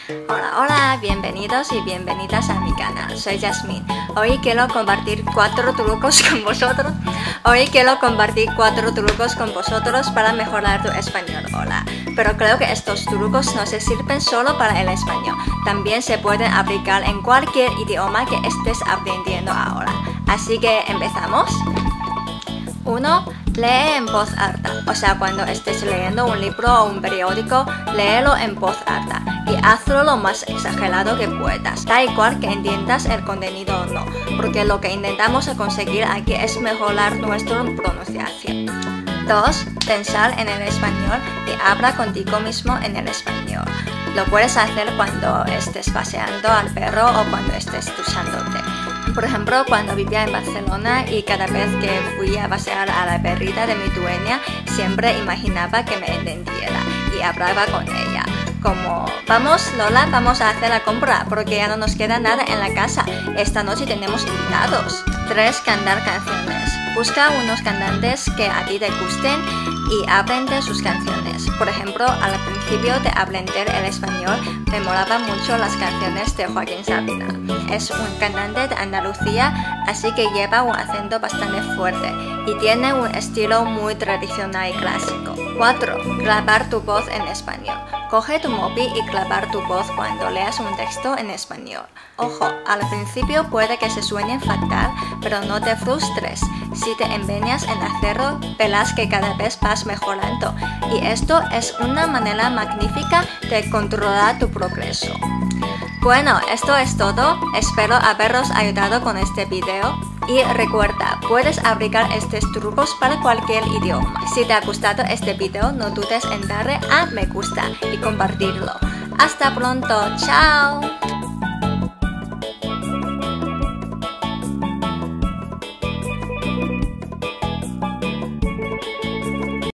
Hola, hola, bienvenidos y bienvenidas a mi canal. Soy Jasmine. Hoy quiero compartir 4 trucos con vosotros. Para mejorar tu español. Hola. Pero creo que estos trucos no se sirven solo para el español. También se pueden aplicar en cualquier idioma que estés aprendiendo ahora. Así que empezamos. 1. Lee en voz alta, o sea, cuando estés leyendo un libro o un periódico, léelo en voz alta y hazlo lo más exagerado que puedas. Da igual que entiendas el contenido o no, porque lo que intentamos conseguir aquí es mejorar nuestra pronunciación. 2. Pensar en el español y habla contigo mismo en el español. Lo puedes hacer cuando estés paseando al perro o cuando estés duchándote. Por ejemplo, cuando vivía en Barcelona y cada vez que fui a pasear a la perrita de mi dueña, siempre imaginaba que me entendiera y hablaba con ella. Como, vamos Lola, vamos a hacer la compra porque ya no nos queda nada en la casa. Esta noche tenemos invitados. 3. Cantar canciones. Busca unos cantantes que a ti te gusten y aprende sus canciones. Por ejemplo, al principio de aprender el español me molaban mucho las canciones de Joaquín Sabina. Es un cantante de Andalucía, así que lleva un acento bastante fuerte y tiene un estilo muy tradicional y clásico. 4. Grabar tu voz en español. Coge tu móvil y grabar tu voz cuando leas un texto en español. Ojo, al principio puede que se suene fatal, pero no te frustres. Si te empeñas en hacerlo, verás que cada vez vas mejorando. Y esto es una manera magnífica de controlar tu progreso. Bueno, esto es todo. Espero haberos ayudado con este video. Y recuerda, puedes aplicar estos trucos para cualquier idioma. Si te ha gustado este video, no dudes en darle a me gusta y compartirlo. Hasta pronto, chao.